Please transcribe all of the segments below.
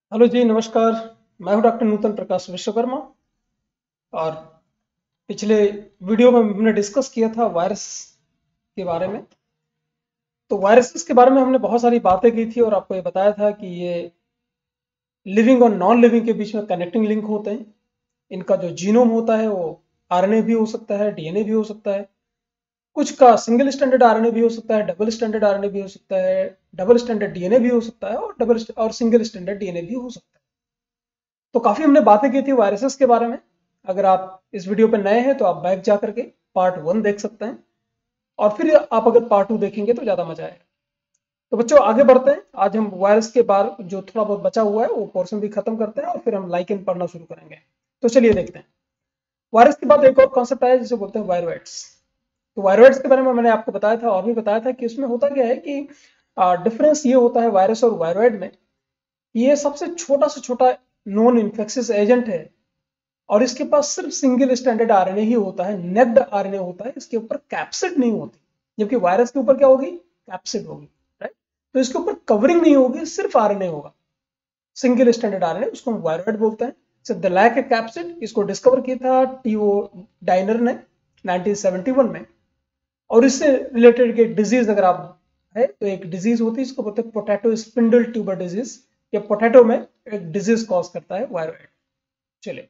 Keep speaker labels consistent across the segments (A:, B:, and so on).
A: Hello जी, नमस्कार। मैं हूं डॉक्टर नूतन प्रकाश विश्वकर्मा। और पिछले वीडियो में हमने डिस्कस किया था वायरस के बारे में। तो वायरसेस के बारे में हमने बहुत सारी बातें की थी और आपको ये बताया था कि ये लिविंग और नॉन लिविंग के बीच में कनेक्टिंग लिंक होते हैं। इनका जो जीनोम होता है वो आरएनए भी हो सकता है, डीएनए भी हो सकता है। कुछ का सिंगल स्टैंडर्ड आरएनए भी हो सकता है, डबल स्टैंडर्ड आरएनए भी हो सकता है, डबल स्टैंडर्ड डीएनए भी हो सकता है और डबल और सिंगल स्टैंडर्ड डीएनए भी हो सकता है। तो काफी हमने बातें की थी वायरसेस के बारे में। अगर आप इस वीडियो पे नए हैं तो आप बैक जा करके पार्ट 1 देख सकते हैं और फिर आप अगर पार्ट 2 देखेंगे तो ज्यादा मजा आएगा। तो बच्चों आगे बढ़ते हैं। आज हम वायरस के बारे जो थोड़ा बहुत बचा हुआ है वो पोर्शन भी खत्म करते हैं और फिर हम लाइकेन पढ़ना शुरू करेंगे। तो चलिए देखते हैं। वायरस के बाद एक और कॉन्सेप्ट आया जिसे बोलते हैं वायरोइड्स। तो वायरोइड्स के बारे में मैंने आपको बताया था और भी बताया था कि उसमें होता क्या है कि डिफरेंस ये होता है वायरस और वायरोइड में। ये सबसे छोटा से छोटा नॉन इन्फेक्शियस एजेंट है और इसके पास सिर्फ सिंगल स्टैंडर्ड आरएनए ही होता है, नेक्ड आरएनए होता है। इसके ऊपर कैप्सिड नहीं होती, जबकि वायरस के ऊपर क्या होगी? कैप्सिड होगी, राइट। तो इसके ऊपर कवरिंग नहीं होगी, सिर्फ आरएनए होगा, सिंगल स्टैंडर्ड आरएनए, उसको हम वायरोइड बोलते हैं। द लैक कैप्सिड इसको डिस्कवर किया था टीओ डाइनर ने 1971 में। और इससे रिलेटेड एक डिजीज अगर आप है तो एक डिजीज होती है, इसको बोलते हैं पोटैटो स्पिंडल ट्यूबर डिजीज। ये पोटैटो में एक डिजीज कॉज करता है वायरोइड। चलिए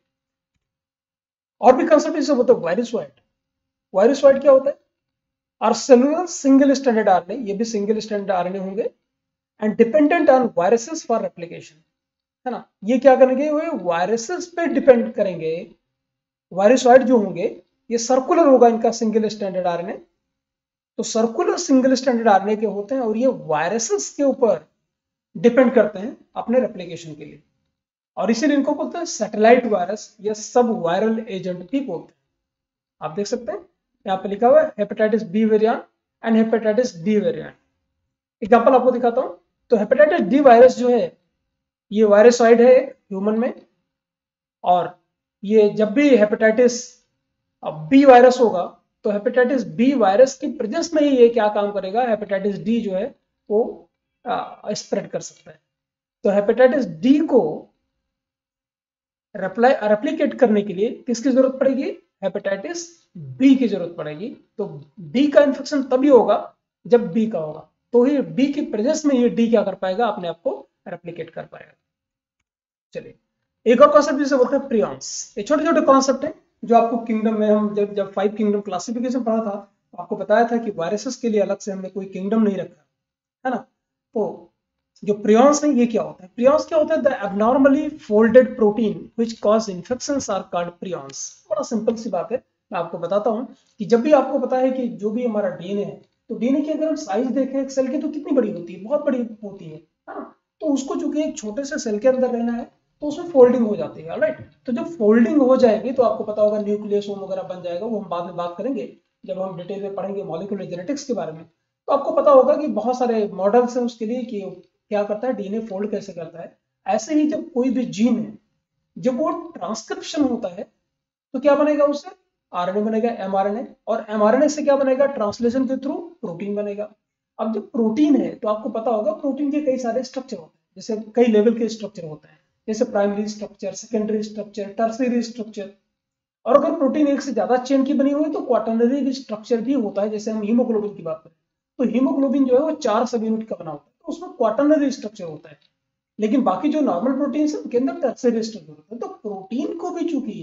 A: और भी कंसेप्ट इसे बोलते हैं वायरसवाइड। वायरसवाइड क्या होता है? और सेलुलर सिंगल स्टैंडर्ड आरएनए, ये भी सिंगल स्टैंडर्ड आरएनए होंगे and dependent on viruses for replication, है ना। ये क्या करेंगे? वे वायरसेस पे डिपेंड करेंगे। वायरसवाइड जो होंगे ये सर्कुलर होगा इनका सिंगल स्टैंडर्ड आरएनए। तो सर्कुलर सिंगल स्टैंडर्ड आरएनए के होते हैं और ये वायरसेस के ऊपर डिपेंड करते हैं अपने रेप्लिकेशन के लिए। और इसीलिए इनको बोलते हैं सैटेलाइट वायरस या सब वायरल एजेंट भी बोलते हैं। आप देख सकते हैं यहाँ पे लिखा हुआ है hepatitis B variant and hepatitis D variant. Example आपको दिखाता हूं। तो हेपेटाइटिस डी वायरस जो है ये वायरसॉइड है ह्यूमन में। और ये जब भी हेपेटाइटिस बी वायरस होगा तो हेपेटाइटिस बी वायरस की प्रेजेंस में ही ये क्या काम करेगा? हेपेटाइटिस डी जो है वो स्प्रेड कर सकता है। तो हेपेटाइटिस डी को रेप्लिकेट करने के लिए किसकी जरूरत पड़ेगी? हेपेटाइटिस बी की जरूरत पड़ेगी। तो डी का इन्फेक्शन तभी होगा जब बी का होगा, तो ही बी की प्रेजेंस में ये डी क्या कर पाएगा? अपने आप को रेप्लिकेट कर पाएगा। चलिए एक और कॉन्सेप्ट जिसे बोलते हैं प्रियॉन्स। ये छोटे छोटे कॉन्सेप्ट है जो आपको किंगडम में, हम जब 5 किंगडम क्लासिफिकेशन पढ़ा था तो आपको बताया था कि वायरसेस के लिए अलग से हमने कोई किंगडम नहीं रखा, है ना। तो जो प्रियॉन्स है ये क्या होता है? प्रियॉन्स क्या होता है? The abnormally folded protein which cause infections are called prions. बड़ा सिंपल सी बात है, मैं आपको बताता हूँ कि जब भी आपको पता है कि जो भी हमारा डीएनए है, तो डीएनए की अगर हम साइज देखें एक सेल की तो कितनी बड़ी होती है? बहुत बड़ी होती है ना। तो उसको चूंकि एक छोटे से सेल के अंदर रहना है तो उसमें फोल्डिंग हो जाती है, राइट। तो जब फोल्डिंग हो जाएगी तो आपको पता होगा न्यूक्लियस वगैरह बन जाएगा, वो हम बाद में बात करेंगे जब हम डिटेल में पढ़ेंगे मॉलिक्यूलर जेनेटिक्स के बारे में। तो आपको पता होगा कि बहुत सारे मॉडल्स हैं उसके लिए कि क्या करता है डीएनए फोल्ड कैसे करता है। ऐसे ही जब कोई भी जीन है, जब वो ट्रांसक्रिप्शन होता है तो क्या बनेगा? उससे आरएनए बनेगा, एमआरएनए। और एमआरएनए से क्या बनेगा? ट्रांसलेशन के थ्रू प्रोटीन बनेगा। अब जब प्रोटीन है तो आपको पता होगा प्रोटीन के कई सारे स्ट्रक्चर होते हैं, जैसे कई लेवल के स्ट्रक्चर होते हैं, जैसे primary structure, secondary structure, tertiary structure. और अगर प्रोटीन एक से ज्यादा चेन की बनी हुई तो क्वाटर्नरी स्ट्रक्चर भी होता है। जैसे हम हीमोग्लोबिन की बात करें तो हीमोग्लोबिन जो है वो 4 सब यूनिट का बना होता है, तो उसमें क्वाटर्नरी स्ट्रक्चर होता है। लेकिन बाकी जो नॉर्मल प्रोटीन है उनके अंदर टर्सरी स्ट्रक्चर होता है। तो प्रोटीन को भी चूंकि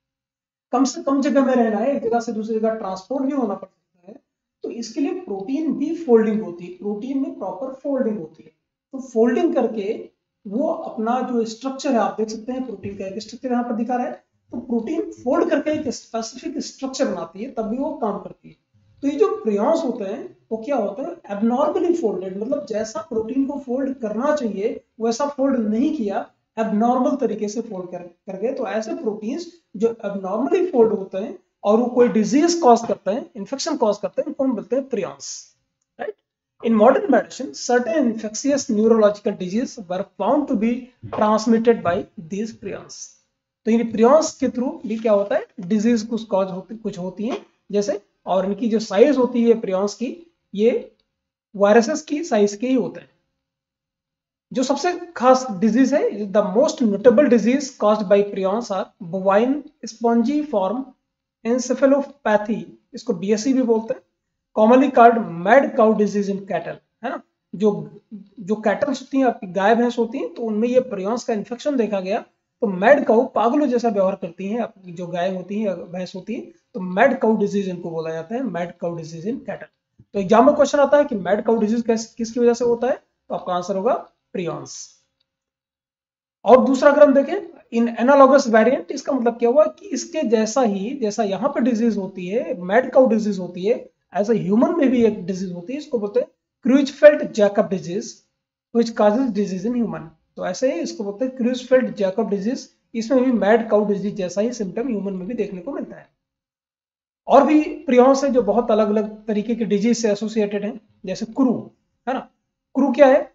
A: कम से कम जगह में रहना है, एक जगह से दूसरी जगह ट्रांसपोर्ट भी होना पड़ सकता है, तो इसके लिए प्रोटीन भी फोल्डिंग होती है। प्रोटीन में प्रॉपर फोल्डिंग होती है। तो फोल्डिंग करके वो अपना जो स्ट्रक्चर है, आप देख सकते हैं प्रोटीन का एक स्ट्रक्चर यहाँ पर दिखा रहा है। तो प्रोटीन फोल्ड करके एक स्पेसिफिक स्ट्रक्चर बनाती है, तब भी वो काम करती है। तो ये जो प्रियॉन्स होते हैं वो क्या होता है? एबनॉर्मली फोल्डेड, मतलब जैसा प्रोटीन को फोल्ड करना चाहिए वैसा फोल्ड नहीं किया, एबनॉर्मल तरीके से फोल्ड कर गए। तो ऐसे प्रोटीन्स जो एबनॉर्मली फोल्ड होते हैं और वो कोई डिजीज कॉज करते हैं, इन्फेक्शन कॉज करते हैं, उनको हम बोलते हैं prions, right. In modern medicine, certain infectious neurological diseases were found to be transmitted by these prions. तो इन prions के थ्रू भी क्या होता है? डिजीज कुछ होती हैं जैसे, और इनकी जो साइज होती है prions की, ये वायरसेस की साइज के ही होते हैं। जो सबसे खास डिजीज है, the most notable disease caused by prions are bovine spongiform encephalopathy, इसको बीएसई भी बोलते हैं, commonly called mad cow disease in cattle, है ना। जो जो कैटल्स होती हैं, आपकी गाय भैंस होती हैं, तो उनमें ये प्रियॉन्स का इन्फेक्शन देखा गया, तो मैड काउ, पागलों जैसा व्यवहार करती हैं आपकी जो गाय होती है, भैंस होती है, तो मैड काउ डिजीज इनको बोला जाता है, mad cow disease in cattle. तो एग्जाम में क्वेश्चन आता है कि मैड काउ डिजीज किसकी वजह से होता है, तो आपका आंसर होगा प्रियॉन्स। और दूसरा अगर हम देखें, इन एनालॉगस वेरिएंट, इसका मतलब क्या हुआ कि इसके जैसा ही, जैसा यहाँ पे डिजीज होती है, मैड काउ डिजीज होती है, एज ए ह्यूमन में भी एक डिजीज होती है, इसको बोलते हैं Creutzfeldt Jakob disease, which causes disease in human. तो ऐसे ही इसको बोलते हैं क्रूजफेल्ड जैकब डिजीज, इसमें भी मैड काउ डिजीज जैसा ही सिम्टम ह्यूमन में भी देखने को मिलता है। और भी प्रियॉन्स है जो बहुत अलग अलग तरीके के डिजीज से एसोसिएटेड हैं, जैसे क्रू, है ना। क्रू क्या है,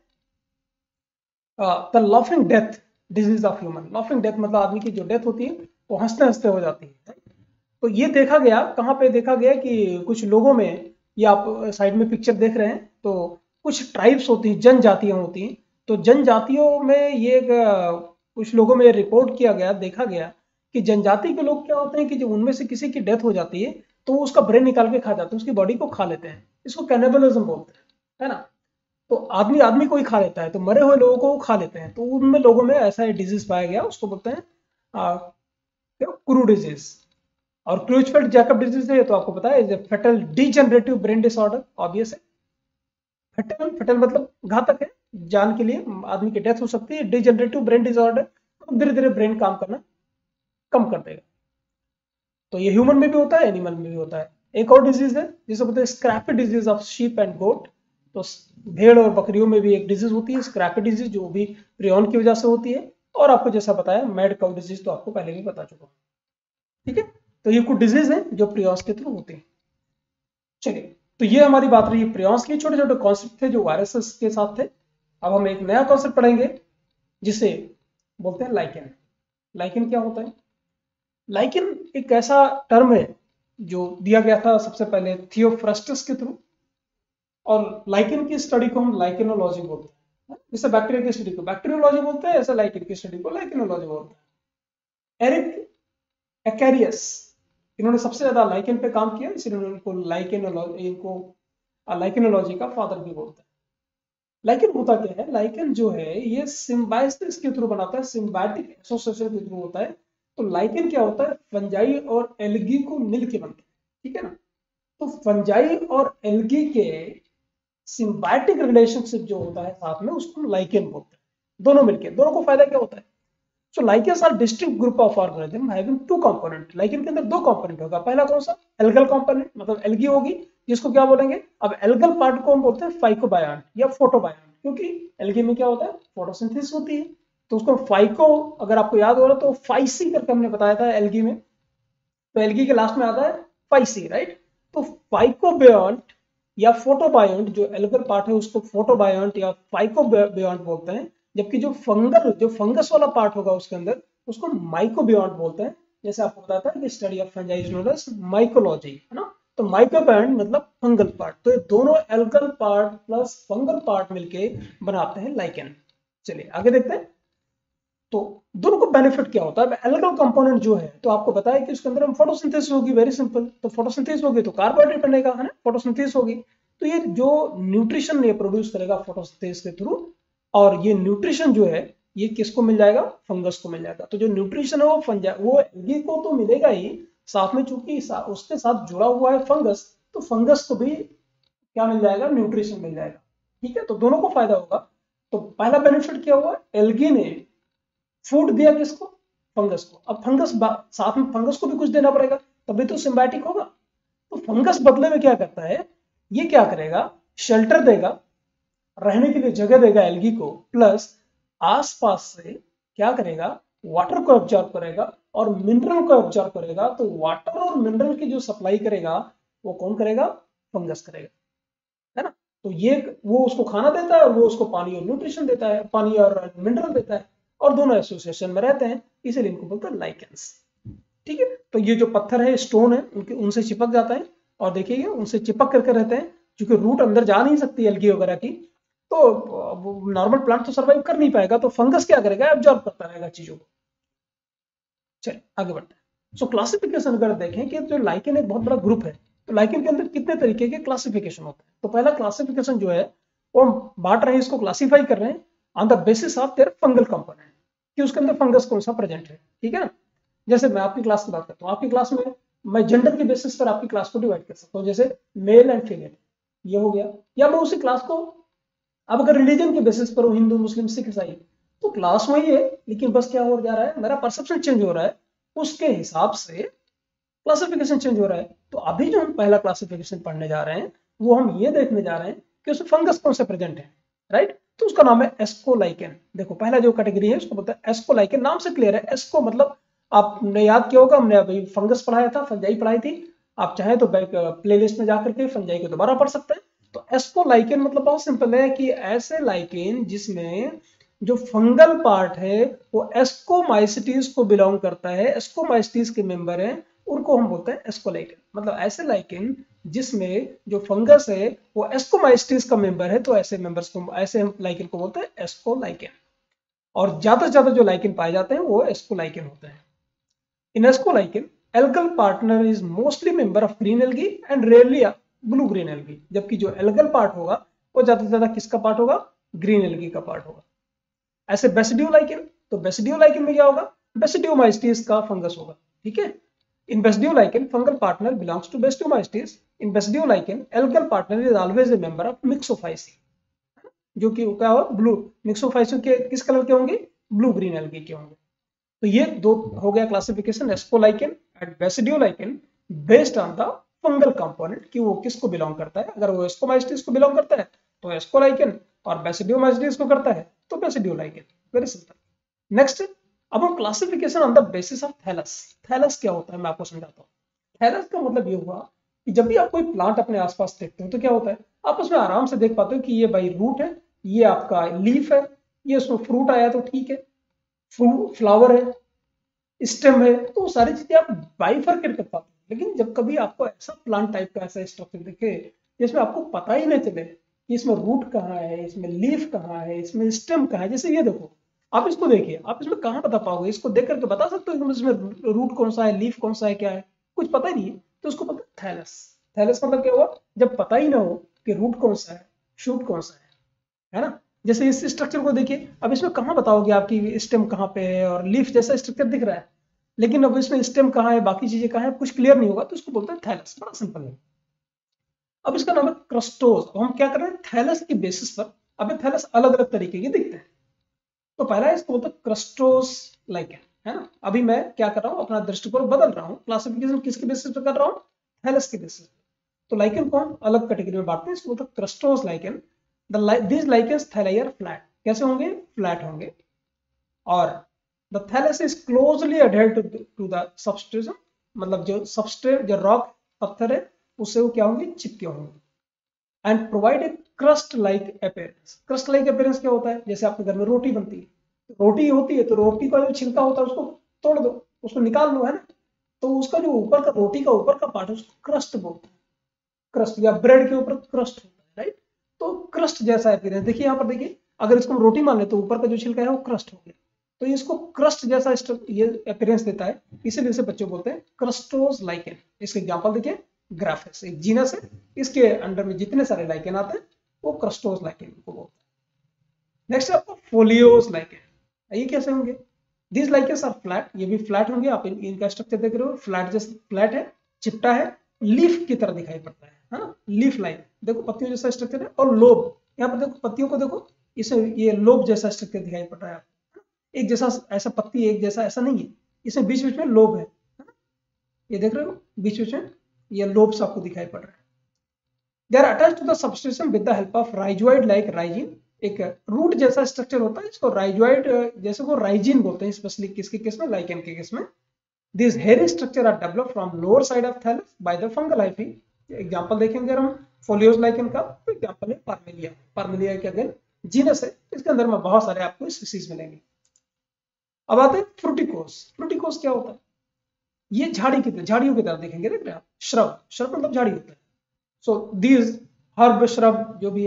A: the laughing death disease of human. Laughing death मतलब आदमी की जो डेथ होती है वो हंसते हंसते हो जाती है। तो ये देखा गया, कहाँ पे देखा गया कि कुछ लोगों में, ये आप साइड में पिक्चर देख रहे हैं, तो कुछ ट्राइब्स होती हैं, जनजातियां होती हैं, तो जनजातियों में ये कुछ लोगों में रिपोर्ट किया गया, देखा गया कि जनजाति के लोग क्या होते हैं कि जब उनमें से किसी की डेथ हो जाती है तो वो उसका ब्रेन निकाल के खा जाते हैं, उसकी बॉडी को खा लेते हैं, इसको कैनिबलिज्म बोलते हैं, है ना। तो आदमी आदमी को ही खा लेता है, तो मरे हुए लोगों को खा लेते हैं, तो उनमें लोगों में ऐसा डिजीज पाया गया, उसको बोलते हैं क्रू डिजीज। और क्रूजफेल्ड जैकब डिजीज है तो आपको पता है, fatal degenerative brain disorder, obvious है। फेटल, फेटल मतलब घातक है, जान के लिए आदमी की डेथ हो सकती है। डीजेनरेटिव ब्रेन डिसऑर्डर, तो धीरे धीरे ब्रेन काम करना कम कर देगा। तो ये ह्यूमन में भी होता है, एनिमल में भी होता है। एक और डिजीज है जिसे बोलते हैं scrapie disease of sheep and goat. तो भेड़ और बकरियों में भी एक डिजीज होती है स्क्रैपी डिजीज, जो भी प्रियॉन की वजह से होती है। और आपको जैसा बताया मैड काउ डिजीज, तो आपको पहले भी बता चुका हूं, ठीक है। तो ये कुछ डिजीज है जो प्रियॉन्स के थ्रू होते हैं। चलिए, तो ये हमारी बात रही प्रियॉन्स की, छोटे छोटे कॉन्सेप्ट थे जो वायरसेस के साथ थे। अब हम एक नया कॉन्सेप्ट पढ़ेंगे जिसे बोलते हैं लाइकेन। लाइकेन क्या होता है? लाइकेन एक ऐसा टर्म है जो दिया गया था सबसे पहले थियोफ्रस्टस के थ्रू, और लाइकेन की स्टडी को हम लाइकेनोलॉजी बोलते हैं। जैसे बैक्टीरिया की स्टडी को बैक्टीरियोलॉजी बोलते हैं, ऐसे लाइकेन की स्टडी को लाइकेनोलॉजी बोलते हैं। एरिक एक्वेरियस, इन्होंने सबसे ज्यादा लाइकेन पे काम किया, इसलिए इनको लाइकेनोलॉजी का फादर भी बोलते हैं। लाइकेन होता क्या है? लाइकेन जो है ये सिम्बायोसिस के थ्रू बनाता है, सिम्बायोटिक एसोसिएशन के थ्रू होता है। तो लाइकेन क्या होता है? फंजाई और एल्गी को मिलके बनता है, ठीक है ना। तो फंजाई और एल्गी के सिम्बायोटिक रिलेशनशिप जो होता है साथ में, उसको लाइकेन बोलते हैं। दोनों मिलके, दोनों को फायदा क्या होता है? So lichens are distinct group of organism having two component। Lichen के अंदर दो कंपोनेंट होगा। पहला कौन सा? एल्गल कंपोनेंट, मतलब एल्गी होगी, जिसको क्या बोलेंगे? अब एल्गल पार्ट को हम बोलते हैं फाइकोबायंट या फोटोबायंट, क्योंकि एल्गी में क्या होता है? फोटोसिंथेसिस होती है। तो उसको फाइको, अगर आपको याद हो रहा तो फाइसी करके हमने बताया था एल्गी में, तो एल्गी के लास्ट में आता है फाइसी, राइट। तो फाइकोबायंट या फोटोबायंट, जो एल्गल पार्ट है उसको फोटोबायंट या फाइकोबायंट बोलते हैं, जबकि जो फंगस वाला पार्ट होगा उसके अंदर, उसको माइकोबियंट बोलते हैं। जैसे आपको बताया था कि study of fungi is known as mycology, है ना। तो माइकोबियंट मतलब फंगल पार्ट। तो ये दोनों algal part plus fungal part मिलके बनाते हैं लाइकेन। चलिए आगे देखते हैं। तो दोनों को बेनिफिट क्या होता है? एल्गल कंपोनेंट जो है, तो आपको बताया कि उसके अंदर हम फोटोसिंथेसिस होगी, वेरी सिंपल। तो फोटोसिंथेसिस होगी तो कार्बोहाइड्रेट बनेगा, है ना, फोटोसिंथेसिस होगी। तो ये जो न्यूट्रिशन ये प्रोड्यूस करेगा फोटोसिंथेसिस के थ्रू, और ये न्यूट्रिशन जो है ये किसको मिल जाएगा? फंगस को मिल जाएगा। तो जो न्यूट्रिशन है वो एल्गी को तो मिलेगा ही, साथ में चूंकि उसके साथ जुड़ा हुआ है फंगस, तो फंगस को भी क्या मिल जाएगा? न्यूट्रिशन मिल जाएगा, ठीक है। तो दोनों को फायदा होगा। तो पहला बेनिफिट क्या हुआ? एल्गी ने फूड दिया किसको? फंगस को। अब फंगस साथ में फंगस को भी कुछ देना पड़ेगा, तभी तो सिम्बायोटिक होगा। तो फंगस बदले में क्या करता है? ये क्या करेगा? शेल्टर देगा, रहने के लिए जगह देगा एल्गी को, प्लस आसपास से क्या करेगा? वाटर को ऑब्जर्व करेगा और मिनरल को ऑब्जर्व करेगा। तो वाटर और मिनरल की जो सप्लाई करेगा वो कौन करेगा? फंगस करेगा, है ना। तो ये वो उसको खाना देता है और वो उसको पानी और न्यूट्रिशन देता है, पानी और मिनरल देता है, और दोनों एसोसिएशन में रहते हैं, इसीलिए इनको बोलते हैं लाइकेंस, ठीक है। तो ये जो पत्थर है, स्टोन है, उनसे चिपक जाता है, और देखिए उनसे चिपक करके रहते हैं, क्योंकि रूट अंदर जा नहीं सकती एल्गी वगैरह की, तो नॉर्मल प्लांट तो सर्वाइव कर नहीं पाएगा, तो फंगस क्या करेगा, एब्जॉर्ब करता रहेगा चीजों को। चलिए आगे बढ़ते हैं। सो क्लासिफिकेशन अगर देखें कि जो लाइकेन एक बहुत बड़ा ग्रुप है, तो लाइकेन के अंदर कितने तरीके के क्लासिफिकेशन होते हैं। तो पहला क्लासिफिकेशन जो है वो हम बांट रहे हैं, इसको क्लासीफाई कर रहे हैं on the basis of their fungal component, कि उसके अंदर फंगस कौन सा प्रेजेंट है, ठीक है ना। जैसे मैं आपकी क्लास की बात करता हूँ, आपकी क्लास में मैं जेंडर के बेसिस पर आपकी क्लास को डिवाइड कर सकता हूँ, जैसे मेल एंड फीमेल, ये हो गया। या मैं उसी क्लास को, अब अगर रिलीजन के बेसिस पर हो, हिंदू मुस्लिम सिख ईसाई, तो क्लास वही है, लेकिन बस क्या हो जा रहा है, मेरा परसेप्शन चेंज हो रहा है, उसके हिसाब से क्लासिफिकेशन चेंज हो रहा है। तो अभी जो हम पहला क्लासिफिकेशन पढ़ने जा रहे हैं, वो हम ये देखने जा रहे हैं कि उसमें फंगस कौन से प्रेजेंट है, राइट। तो उसका नाम है एस्कोलाइकेन। देखो पहला जो कैटेगरी है उसको बोलते हैं एस्कोलाइकेन, नाम से क्लियर है। एस्को मतलब आपने याद किया होगा, हमने अभी फंगस पढ़ाया था, फंजाई पढ़ाई थी। आप चाहे तो प्ले लिस्ट में जाकर के फंजाई को दोबारा पढ़ सकते हैं। तो एस्कोलाइकेन मतलब बहुत सिंपल है कि ऐसे लाइकेन जिसमें जो फंगल पार्ट है वो एस्कोमाइसिटीज को बिलोंग करता है, एस्कोमाइसिटीज के मेंबर है, उनको हम बोलते हैं एस्कोलाइकेन। मतलब ऐसे लाइकेन जिसमें जो फंगस है वो एस्कोमाइसिटीज का मेंबर है, तो ऐसे मेंबर्स को, ऐसे लाइकेन को बोलते हैं एस्कोलाइकेन। और ज्यादा से ज्यादा जो लाइकेन पाए जाते हैं वो एस्कोलाइकेन होते हैं। In ascolichen algal partner is mostly member of green algae and rarely blue green algae, जबकि जो एल्गल पार्ट होगा वो ज्यादा से ज्यादा किसका पार्ट होगा, ग्रीन एल्गी का पार्ट होगा। ऐसे बेसिडियोलाइकेन, तो बेसिडियोलाइकेन में क्या होगा, बेसिडियोमाइसिटीज का फंगस होगा, ठीक है। In Basidiolacin, fungal partner belongs to Basidiomycetes. In Basidiolacin, algal partner is always a member of Myxophyceae, जो कि क्या हो, ब्लू मिक्सोफाइसी के किस कलर के होंगे, ब्लू ग्रीन एल्गी के होंगे। तो ये दो हो गया classification, ascolichen and basidiolichen, based on the fungal component कि वो किसको बिलोंग करता है। अगर वो एस्कोमाइसिटीज को बिलोंग करता है तो एस्कोलाइकेन, और बेसिडियोमाइसिटीज को करता है तो बेसिडियोलाइकेन। Very simple. नेक्स्ट, अब हम classification on the basis of thallus. Thallus क्या होता है मैं आपको समझाता हूँ। थैलस का मतलब ये हुआ कि जब भी आप कोई प्लांट अपने आसपास देखते हो तो क्या होता है, आप उसमें आराम से देख पाते हो कि ये भाई रूट है, ये आपका लीफ है, ये उसमें फ्रूट आया तो ठीक है, फ्लावर है, स्टेम है, तो सारी चीजें आप बाइफरकेट कर पाते हो। लेकिन जब कभी आपको ऐसा प्लांट टाइप का ऐसा स्ट्रक्चर दिखे जिसमें आपको पता ही नहीं चले कि इसमें रूट कहाँ है, इसमें लीफ कहाँ है, इसमें स्टेम कहाँ है, जैसे ये देखो, आप इसको देखिए, आप इसमें कहाँ बता पाओगे, इसको देख करके बता सकते हो इसमें रूट कौन सा है, लीफ कौन सा है, क्या है, कुछ पता ही नहीं है। तो उसको बोलते हैं थैलस। थैलस मतलब क्या हुआ, जब पता ही ना हो कि रूट कौन सा है, शूट कौन सा है ना। जैसे इस स्ट्रक्चर को देखिए, अब इसमें कहाँ बताओगे आपकी स्टेम कहाँ पे है, और लीफ जैसा स्ट्रक्चर दिख रहा है, लेकिन अब इसमें स्टेम कहाँ है, बाकी चीजें कहाँ है, कुछ क्लियर नहीं होगा, तो इसको बोलते हैं थैलस। बड़ा सिंपल है। अब इसका नाम है क्रस्टोस। अब हम क्या कर रहे हैं, थैलस की बेसिस पर, अब थैलस अलग अलग तरीके के दिखते हैं। तो पहला इसको बोलते हैं क्रस्टोस लाइकेन, है ना। अभी मैं क्या कर रहा हूँ, अपना दृष्टिकोण बदल रहा हूँ, क्लासिफिकेशन किसके बेसिस पर कर रहा हूँ, थैलस के बेसिस पर। तो लाइकेन को हम अलग कैटेगरी में बांटते हैं, इसको बोलते हैं crustose lichen. these lichens thalli are flat, कैसे होंगे, फ्लैट होंगे। और the thallus is closely adhered to the substratum, मतलब जो सबस्ट्रेट, जो रॉक पत्थर है उससे वो क्या होंगे, चिपके होंगे। And provide a crust like appearance. Crust like appearance क्या होता है, जैसे आपके घर में रोटी बनती है, रोटी होती है तो रोटी का जो छिलका होता है उसको तोड़ दो, उसको निकाल लो, है ना। तो उसका जो ऊपर का, रोटी का ऊपर का पार्ट है उसको क्रस्ट बोलते हैं। क्रस्ट, या ब्रेड के ऊपर क्रस्ट होता है, राइट। तो क्रस्ट जैसा अपीयरेंस, देखिए यहाँ पर देखिए, अगर इसको हम रोटी मान ले तो ऊपर का जो छिलका है वो क्रस्ट हो गया, तो इसको क्रस्ट जैसा ये अपीयरेंस देता है, इसीलिए इसे बच्चे बोलते हैं क्रस्टोस लाइकेन। इसके एग्जांपल देखिए, ग्राफेस एक जीनस है, इसके अंडर में जितने सारे लाइकेन आते हैं वो क्रस्टोस लाइकेन को बोलते हैं। नेक्स्ट आपको फोलियोस लाइकेन। ये कैसे होंगे, दिस लाइकेन्स आर फ्लैट, ये भी फ्लैट होंगे। आप इनका स्ट्रक्चर देख रहे हो, फ्लैट जैसे फ्लैट है, चिपटा है, लीफ की तरह दिखाई पड़ता है ना, लीफ लाइक, देखो पत्तियों जैसा स्ट्रक्चर है। और लोब, यहाँ पर देखो पत्तियों को देखो, इसे ये लोब जैसा स्ट्रक्चर दिखाई पड़ रहा है, एक जैसा, ऐसा पत्ती एक जैसा ऐसा नहीं है, इसमें बीच बीच में लोब है, ये देख रहे हो बीच बीच में ये लोब्स आपको दिखाई पड़ रहा है। They are attached to the substation with the help of rhizoid like rhizine. एक रूट जैसा स्ट्रक्चर होता है, इसको राइजोइड जैसे को राइजिन बोलते हैं, स्पेशली किसके केस में, लाइकेन के केस में। These hairy structure are developed from lower side of thallus by the fungal hyphae. Example देखेंगे हम फोलियोस लाइकेन का, तो एग्जांपल है पार्मेलिया। पार्मेलिया के अगेन जीनस है, इसके अंदर में बहुत सारे आपको स्पीसीज मिलेंगे। अब आते हैं फ्रूटिकोस। फ्रूटिकोस क्या होता है, ये झाड़ी की तरह, झाड़ियों की तरह देखेंगे, देख रहे हैं आप, श्रब, श्रब मतलब झाड़ी होता है। सो दीज हर्ब श्रब जो भी है,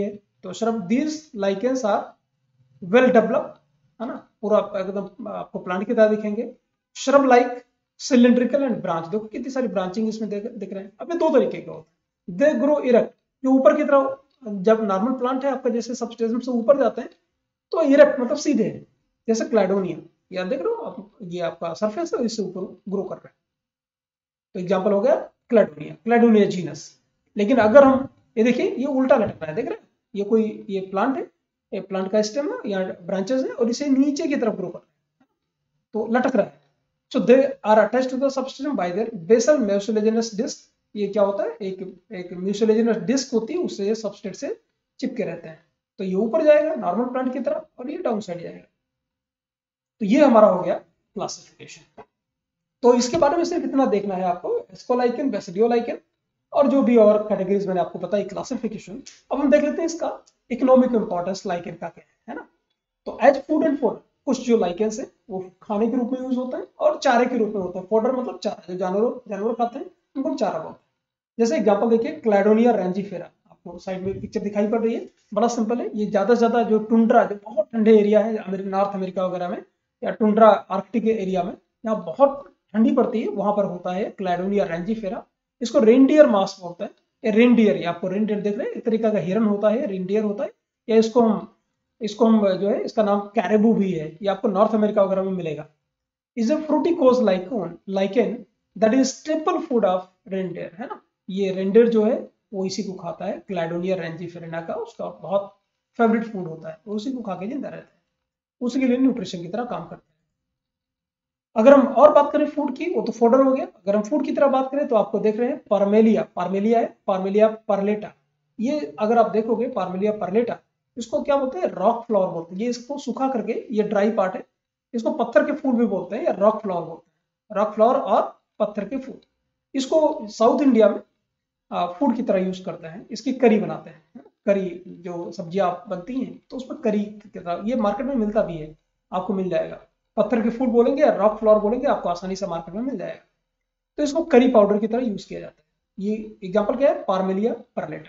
A: तो shrub these lichens are well developed, है ना, पूरा एकदम आपको प्लांट की तरह दिखेंगे। Shrub like cylindrical and branch, देखो कितनी सारी ब्रांचिंग इसमें दिख रहे हैं। अब ये दो तरीके के होते हैं। दे ग्रो इरेक्ट, जो ऊपर की तरफ, जब नॉर्मल प्लांट है आपका जैसे सबस्टेशन से ऊपर जाते हैं तो इरेक्ट मतलब सीधे है, जैसे क्लैडोनिया, या देख रहे हो आप, ये आपका सरफेस है, इससे ऊपर ग्रो कर रहा है। तो एग्जांपल हो गया क्लैडोनिया, क्लैडोनिया जीनस। लेकिन अगर हम ये देखिए, ये उल्टा लटक रहा है, देख रहे हैं, ये कोई ये प्लांट है, ये प्लांट का स्टेम है या ब्रांचेस है, और इसे नीचे की तरफ ग्रो कर रहा है, तो लटक रहा है। So they are attached to the substation by their basal mucilaginous disc. ये क्या होता है, एक म्यूसिलेजिनस डिस्क होती है, उससे ये सबस्ट्रेट से चिपके रहते हैं। तो ये ऊपर जाएगा नॉर्मल प्लांट की तरफ, और ये डाउन साइड जाएगा। तो ये हमारा हो गया क्लासिफिकेशन। तो इसके बारे में सिर्फ इतना देखना है आपको, एस्कोलाइकेन, बेसिडियोलाइकेन, और जो भी और कैटेगरीज मैंने आपको बताई क्लासिफिकेशन। अब हम देख लेते हैं इसका इकोनॉमिक इंपॉर्टेंस लाइकेन का क्या है ना। तो एज फूड एंड फोडर, कुछ जो लाइकेंस है वो खाने के रूप में यूज होता है और चारे के रूप में होता है। फोडर मतलब चारा, जो जानवर खाते हैं उनको हम चारा बोलते हैं। जैसे एग्जांपल देखिए, क्लैडोनिया रेंजीफेरा, आपको साइड में पिक्चर दिखाई पड़ रही है, बड़ा सिंपल है। ये ज्यादा से ज्यादा जो टुंड्रा, जो बहुत ठंडे एरिया है नॉर्थ अमेरिका वगैरह में, या टुंड्रा आर्कटिक एरिया में, यहाँ बहुत ठंडी पड़ती है, वहां पर होता है क्लैडोनिया रेंजीफेरा। इसको रेनडियर मास बोलते हैं। रेनडियर, ये आपको रेनडियर देख रहे हैं, एक तरीका का हिरन होता है, रेनडियर होता है। या इसको हम जो है, इसका नाम कैरेबू भी है, ये आपको नॉर्थ अमेरिका वगैरह में मिलेगा। Is a fruticose lichen that is staple food of reindeer, है ना। ये रेनडियर जो है वो इसी को खाता है, क्लैडोनिया रेंजीफेरेना का उसका बहुत फेवरेट फूड होता है, वो उसी को खा के जिंदा रहता है, उसी के लिए न्यूट्रिशन की तरह काम करते हैं। अगर हम और बात करें फूड की, वो तो फोडर हो गया। अगर हम फूड की तरह बात करें तो आपको देख रहे हैं पार्मेलिया, पार्मेलिया है, पार्मेलिया परलेटा। ये अगर आप देखोगे पार्मेलिया परलेटा, इसको क्या बोलते हैं, रॉक फ्लावर बोलते हैं। ये इसको सूखा करके, ये ड्राई पार्ट है, इसको पत्थर के फूल भी बोलते हैं या रॉक फ्लावर बोलते हैं, रॉक फ्लावर और पत्थर के फूल। इसको साउथ इंडिया में फूड की तरह यूज करते हैं, इसकी करी बनाते हैं। करी जो सब्जियां बनती हैं तो उसमें करी की तरह, ये मार्केट में मिलता भी है, आपको मिल जाएगा। पत्थर के फूल बोलेंगे या रॉक फ्लावर बोलेंगे, आपको आसानी से मार्केट में मिल जाएगा। तो इसको करी पाउडर की तरह यूज किया जाता है। ये एग्जांपल क्या है, Parmelia perlata.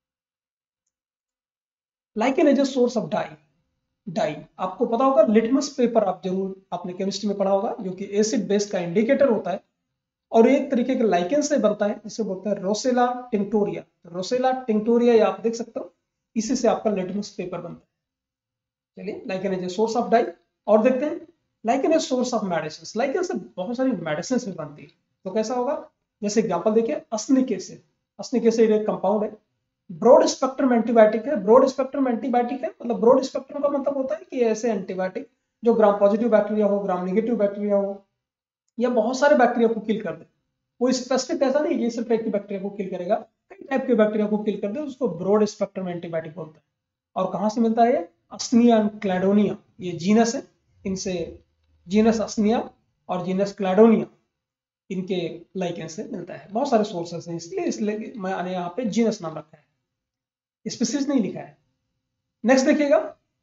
A: Lichen as a source of dye आपको पता होगा, लिटमस पेपर आप जरूर आपने केमिस्ट्री में पढ़ा होगा, जो कि एसिड बेस का इंडिकेटर होता है, और एक तरीके के लाइकेन से बनता है, जिसे बोलते हैं रोसेला टिंक्टोरिया। रोसेला टिंक्टोरिया, ये आप देख सकते हो, इसी से आपका लिटमस पेपर बनता है। चलिए, lichen as a source of dye. और देखते हैं lichen as source of medicine. Lichen से बहुत सारी मेडिसिन भी बनती है, तो कैसा होगा, जैसे एग्जांपल देखिए, अस्निक एसिड। अस्निक एसिड एक कंपाउंड है, ब्रॉड स्पेक्ट्रम एंटीबायोटिक है। ब्रॉड स्पेक्ट्रम एंटीबायोटिक है मतलब, ब्रॉड स्पेक्ट्रम का मतलब होता है कि ऐसे एंटीबायोटिक जो ग्राम पॉजिटिव बैक्टीरिया हो, ग्राम नेगेटिव बैक्टीरिया हो, या बहुत सारे बैक्टीरिया को किल कर दे। कोई स्पेसिफिक ऐसा नहीं ये सिर्फ एक ही बैक्टीरिया को किल करेगा, कई टाइप के बैक्टीरिया को किल कर दे, उसको ब्रॉड स्पेक्ट्रम एंटीबायोटिक बोलते हैं। और कहाँ से मिलता है, अस्निया एंड क्लैडोनिया, ये जीनस है, इनसे जीनस अस्निया और जीनस क्लैडोनिया, इनके लाइकेन से मिलता है। बहुत सारे सोर्सेस हैं, इसलिए मैंने यहाँ पे जीनस नाम रखा है, स्पीसीज नहीं लिखा है। नेक्स्ट देखिएगा,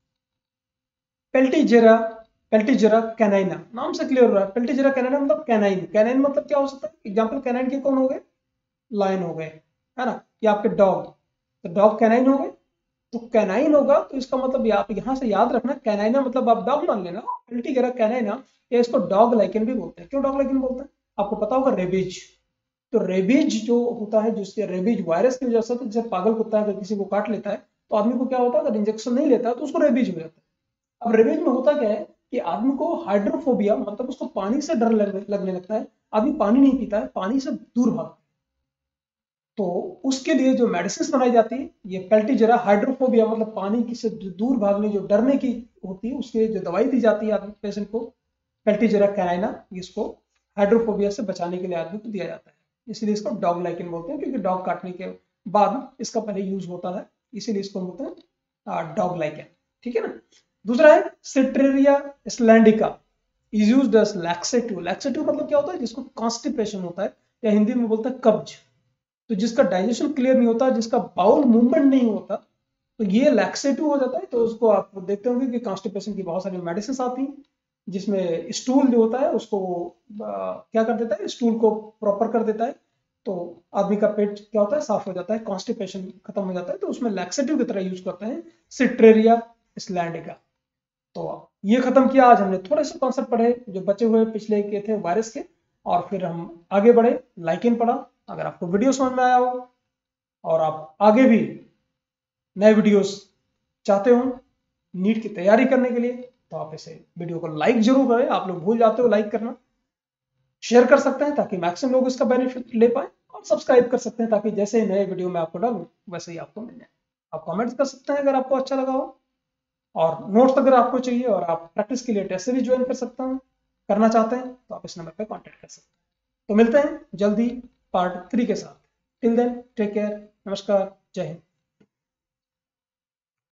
A: पेल्टीजेरा, पेल्टीजेरा कैनाइना, नाम से क्लियर हो रहा है। पेल्टीजेरा कैनाइना मतलब कैनाइन। कैनाइन मतलब क्या हो सकता है, एग्जांपल कैनाइन के कौन हो गए, लायन हो गए, है ना, या आपके डॉग, तो डॉग कैनाइन हो गए। तो कैनाइन होगा तो इसका मतलब आप यहाँ से याद रखना, कैनाइना मतलब आप डॉग मान लेना, पेल्टीजेरा कैनाइना, या इसको डॉग लाइकेन भी बोलते हैं। क्यों डॉग लाइकेन बोलते हैं, आपको पता होगा रेबीज। तो रेबीज जो होता है, जिसके रेबीज वायरस की वजह से, तो जैसे पागल कुत्ता है अगर किसी को काट लेता है तो आदमी को क्या होता है, अगर इंजेक्शन नहीं लेता तो उसको रेबीज हो जाता है। अब रेबीज में होता क्या है कि आदमी को हाइड्रोफोबिया, मतलब उसको पानी से डर लगने लगता है, आदमी पानी नहीं पीता है, पानी से दूर भागता है। तो उसके लिए जो मेडिसिन बनाई जाती है, ये पेल्टीजेरा, हाइड्रोफोबिया मतलब पानी की से दूर भागने, जो डरने की होती है, उसके लिए जो दवाई दी जाती है आदमी पेशेंट को, पेल्टीजेरा कैनाइना, इसको हाइड्रोफोबिया से बचाने के लिए आदमी को दिया जाता है। इसलिए इसको डॉग लाइकेन बोलते हैं, क्योंकि डॉग काटने के बाद इसका पहले यूज होता है, इसीलिए इसको बोलते हैं डॉग लाइकेन। ठीक है ना। दूसरा है Cetraria islandica, is used as laxative. Laxative मतलब क्या होता है, जिसको कॉन्स्टिपेशन होता है, या हिंदी में बोलते हैं कब्ज, तो जिसका डाइजेशन क्लियर नहीं होता, जिसका बाउल मूवमेंट नहीं होता, तो ये लैक्सेटिव हो जाता है। तो उसको आप देखते होंगे कि कॉन्स्टिपेशन की बहुत सारी मेडिसिन आती हैं, जिसमें स्टूल जो होता है उसको क्या कर देता है, स्टूल को प्रॉपर कर देता है, तो आदमी का पेट क्या होता है, साफ हो जाता है, कॉन्स्टिपेशन खत्म हो जाता है, तो उसमें लैक्सेटिव की तरह यूज करते हैं सिट्रेरिया स्लैंडिका। तो ये खत्म किया। आज हमने थोड़े से कॉन्सेप्ट पढ़े जो बचे हुए पिछले के थे वायरस के, और फिर हम आगे बढ़े, लाइकेन पढ़ा। अगर आपको वीडियो समझ में आया हो और आप आगे भी नए वीडियोस चाहते हो नीट की तैयारी करने के लिए, तो आप इसे वीडियो को लाइक जरूर करें। आप लोग भूल जाते हो लाइक करना। शेयर कर सकते हैं ताकि मैक्सिमम लोग इसका बेनिफिट ले पाए, और सब्सक्राइब कर सकते हैं ताकि जैसे ही नए वीडियो में आपको डालूं वैसे ही आपको मिल जाए। आप कमेंट्स कर सकते हैं अगर आपको अच्छा लगा हो, और नोट्स अगर आपको चाहिए और आप प्रैक्टिस के लिए टेस्ट सीरीज ज्वाइन कर सकते हैं, करना चाहते हैं तो आप इस नंबर पर कॉन्टैक्ट कर सकते हैं। तो मिलते हैं जल्दी पार्ट 3 के साथ। टिल देन टेक केयर, नमस्कार, जय हिंद।